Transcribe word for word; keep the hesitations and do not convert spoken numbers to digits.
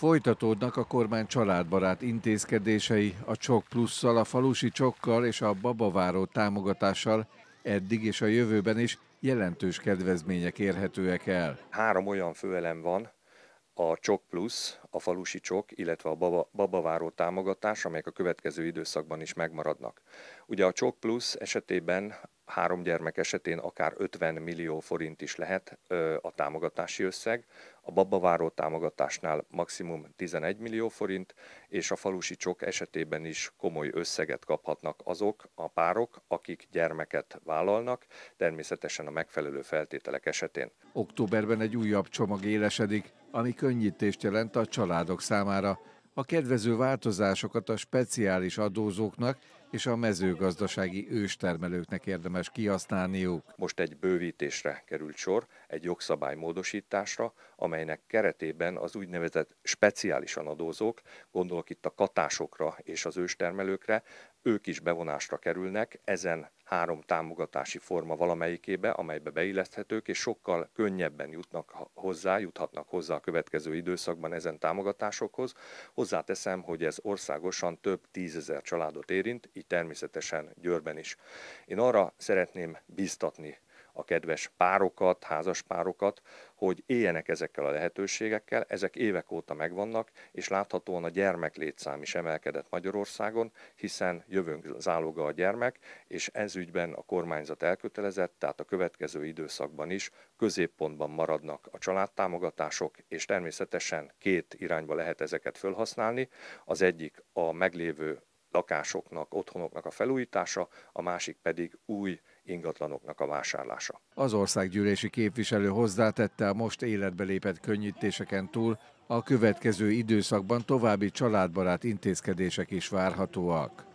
Folytatódnak a kormány családbarát intézkedései, a Csok plusszal, a falusi csokkal és a babaváró támogatással eddig és a jövőben is jelentős kedvezmények érhetőek el. Három olyan főelem van, a Csok plusz, a falusi csok, illetve a baba, babaváró támogatás, amelyek a következő időszakban is megmaradnak. Ugye a Csok plusz esetében három gyermek esetén akár ötven millió forint is lehet ö, a támogatási összeg, a babaváró támogatásnál maximum tizenegy millió forint, és a falusi csok esetében is komoly összeget kaphatnak azok a párok, akik gyermeket vállalnak, természetesen a megfelelő feltételek esetén. Októberben egy újabb csomag élesedik, ami könnyítést jelent a családok számára. A kedvező változásokat a speciális adózóknak és a mezőgazdasági őstermelőknek érdemes kihasználniuk. Most egy bővítésre került sor, egy jogszabálymódosításra, amelynek keretében az úgynevezett speciálisan adózók, gondolok itt a katásokra és az őstermelőkre, ők is bevonásra kerülnek ezen három támogatási forma valamelyikébe, amelybe beilleszthetők, és sokkal könnyebben jutnak hozzá, juthatnak hozzá a következő időszakban ezen támogatásokhoz. Hozzáteszem, hogy ez országosan több tízezer családot érint, így természetesen Győrben is. Én arra szeretném bíztatni a kedves párokat, házaspárokat, hogy éljenek ezekkel a lehetőségekkel, ezek évek óta megvannak, és láthatóan a gyermeklétszám is emelkedett Magyarországon, hiszen jövőnk záloga a gyermek, és ez ügyben a kormányzat elkötelezett, tehát a következő időszakban is középpontban maradnak a családtámogatások, és természetesen két irányba lehet ezeket felhasználni. Az egyik a meglévő lakásoknak, otthonoknak a felújítása, a másik pedig új ingatlanoknak a vásárlása. Az országgyűlési képviselő hozzátette, a most életbe lépett könnyítéseken túl a következő időszakban további családbarát intézkedések is várhatóak.